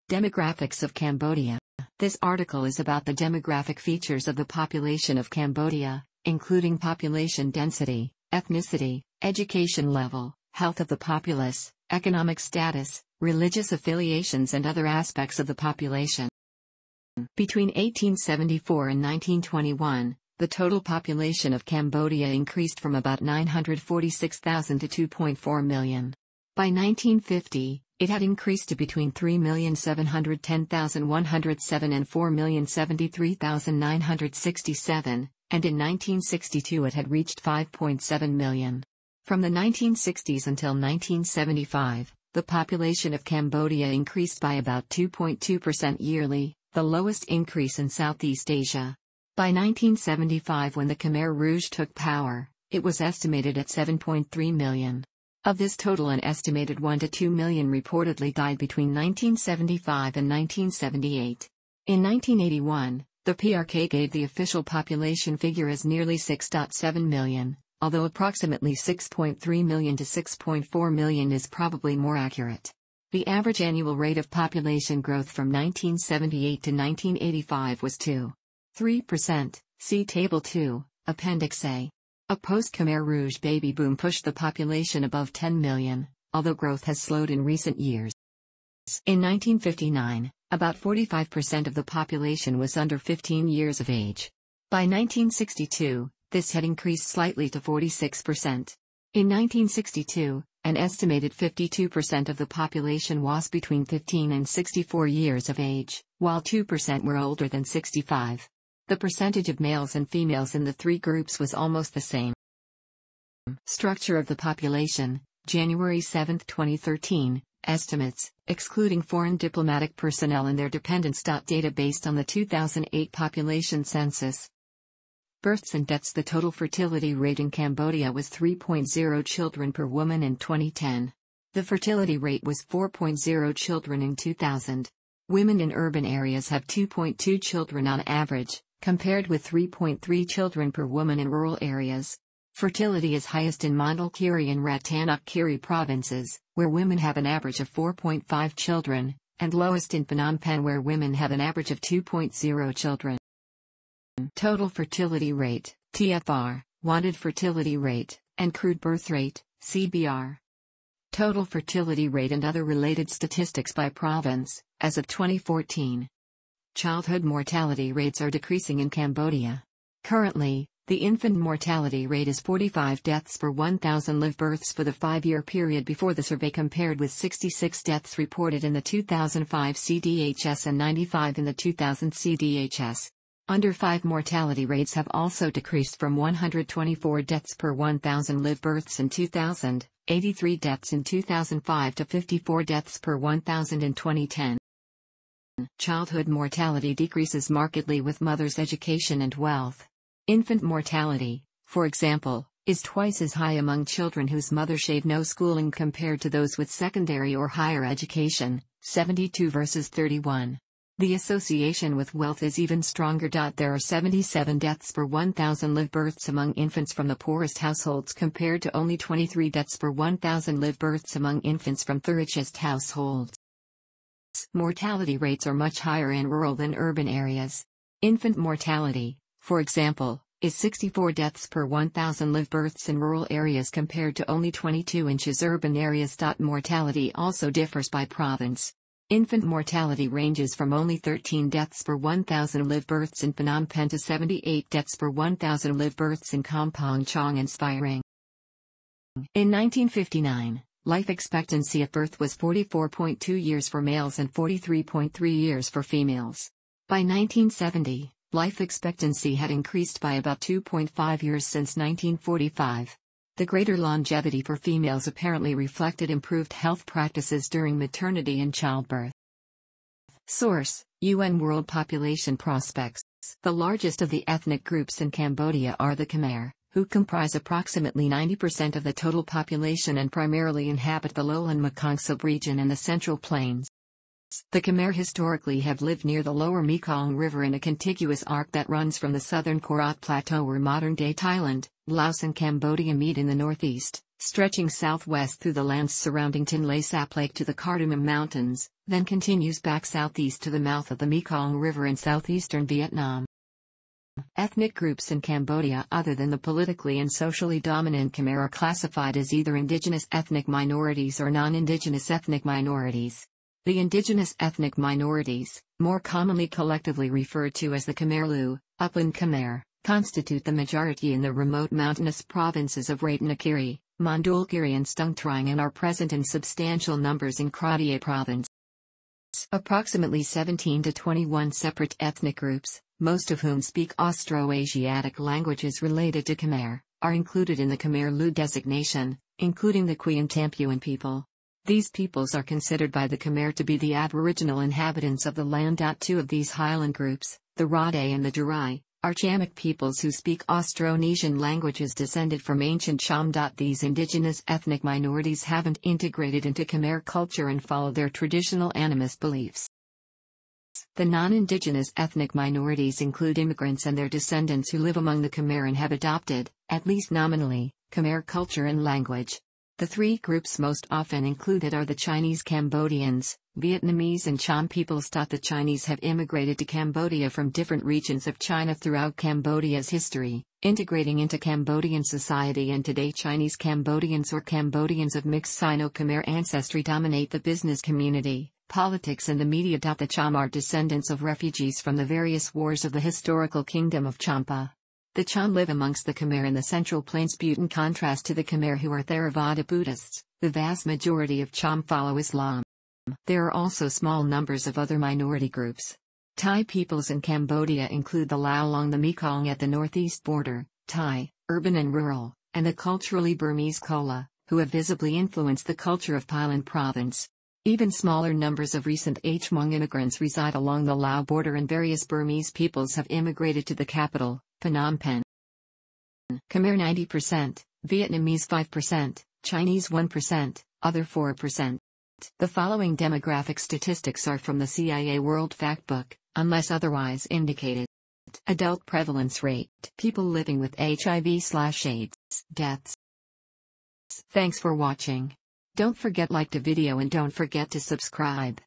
Demographics of Cambodia. This article is about the demographic features of the population of Cambodia, including population density, ethnicity, education level, health of the populace, economic status, religious affiliations and other aspects of the population. Between 1874 and 1921, the total population of Cambodia increased from about 946,000 to 2.4 million. By 1950, it had increased to between 3,710,107 and 4,073,967, and in 1962 it had reached 5.7 million. From the 1960s until 1975, the population of Cambodia increased by about 2.2% yearly, the lowest increase in Southeast Asia. By 1975, when the Khmer Rouge took power, it was estimated at 7.3 million. Of this total, an estimated 1 to 2 million reportedly died between 1975 and 1978. In 1981, the PRK gave the official population figure as nearly 6.7 million, although approximately 6.3 million to 6.4 million is probably more accurate. The average annual rate of population growth from 1978 to 1985 was 2.3%. See Table 2, Appendix A. A post-Khmer Rouge baby boom pushed the population above 10 million, although growth has slowed in recent years. In 1959, about 45% of the population was under 15 years of age. By 1962, this had increased slightly to 46%. In 1962, an estimated 52% of the population was between 15 and 64 years of age, while 2% were older than 65. The percentage of males and females in the three groups was almost the same. Structure of the population, January 7, 2013, estimates, excluding foreign diplomatic personnel and their dependents. Data based on the 2008 population census. Births and deaths. The total fertility rate in Cambodia was 3.0 children per woman in 2010. The fertility rate was 4.0 children in 2000. Women in urban areas have 2.2 children on average, compared with 3.3 children per woman in rural areas. Fertility is highest in Mondulkiri and Rattanakothiri Kiri provinces, where women have an average of 4.5 children, and lowest in Phnom Penh, where women have an average of 2.0 children. Total fertility rate, TFR, wanted fertility rate, and crude birth rate, CBR. Total fertility rate and other related statistics by province, as of 2014. Childhood mortality rates are decreasing in Cambodia. Currently, the infant mortality rate is 45 deaths per 1,000 live births for the 5-year period before the survey, compared with 66 deaths reported in the 2005 CDHS and 95 in the 2000 CDHS. Under 5 mortality rates have also decreased from 124 deaths per 1,000 live births in 2000, 83 deaths in 2005 to 54 deaths per 1,000 in 2010. Childhood mortality decreases markedly with mothers' education and wealth. Infant mortality, for example, is twice as high among children whose mothers have no schooling compared to those with secondary or higher education, 72 versus 31. The association with wealth is even stronger. There are 77 deaths per 1,000 live births among infants from the poorest households compared to only 23 deaths per 1,000 live births among infants from the richest households. Mortality rates are much higher in rural than urban areas. Infant mortality, for example, is 64 deaths per 1,000 live births in rural areas compared to only 22 in urban areas. Mortality also differs by province. Infant mortality ranges from only 13 deaths per 1,000 live births in Phnom Penh to 78 deaths per 1,000 live births in Kampong Chong and Svay. In 1959, life expectancy at birth was 44.2 years for males and 43.3 years for females. By 1970, life expectancy had increased by about 2.5 years since 1945. The greater longevity for females apparently reflected improved health practices during maternity and childbirth. Source: UN World Population Prospects. The largest of the ethnic groups in Cambodia are the Khmer, who comprise approximately 90% of the total population and primarily inhabit the lowland Mekong subregion and the Central Plains. The Khmer historically have lived near the lower Mekong River in a contiguous arc that runs from the southern Korat Plateau, where modern-day Thailand, Laos and Cambodia meet, in the northeast, stretching southwest through the lands surrounding Tinlay Sap Lake to the Cardamom Mountains, then continues back southeast to the mouth of the Mekong River in southeastern Vietnam. Ethnic groups in Cambodia other than the politically and socially dominant Khmer are classified as either indigenous ethnic minorities or non-indigenous ethnic minorities. The indigenous ethnic minorities, more commonly collectively referred to as the Khmer Rouge, Upland Khmer, constitute the majority in the remote mountainous provinces of Ratanakiri, Mandulkiri and Stung Treng and are present in substantial numbers in Kratie province. Approximately 17 to 21 separate ethnic groups, most of whom speak Austroasiatic languages related to Khmer, are included in the Khmer Rouge designation, including the Kwi and Tampuan people. These peoples are considered by the Khmer to be the aboriginal inhabitants of the land. Two of these highland groups, the Rade and the Durai, are Chamic peoples who speak Austronesian languages descended from ancient Cham. These indigenous ethnic minorities haven't integrated into Khmer culture and follow their traditional animist beliefs. The non-indigenous ethnic minorities include immigrants and their descendants who live among the Khmer and have adopted, at least nominally, Khmer culture and language. The three groups most often included are the Chinese Cambodians, Vietnamese and Cham peoples. The Chinese have immigrated to Cambodia from different regions of China throughout Cambodia's history, integrating into Cambodian society, and today Chinese Cambodians or Cambodians of mixed Sino-Khmer ancestry dominate the business community, politics and the media. The Cham are descendants of refugees from the various wars of the historical kingdom of Champa. The Cham live amongst the Khmer in the Central Plains. In contrast to the Khmer, who are Theravada Buddhists, the vast majority of Cham follow Islam. There are also small numbers of other minority groups. Thai peoples in Cambodia include the Lao along the Mekong at the northeast border, Thai, urban and rural, and the culturally Burmese Kola, who have visibly influenced the culture of Pailan province. Even smaller numbers of recent Hmong immigrants reside along the Lao border, and various Burmese peoples have immigrated to the capital, Phnom Penh. Khmer 90%, Vietnamese 5%, Chinese 1%, other 4%. The following demographic statistics are from the CIA World Factbook, unless otherwise indicated. Adult prevalence rate, people living with HIV/AIDS, deaths. Thanks for watching. Don't forget like the video and don't forget to subscribe.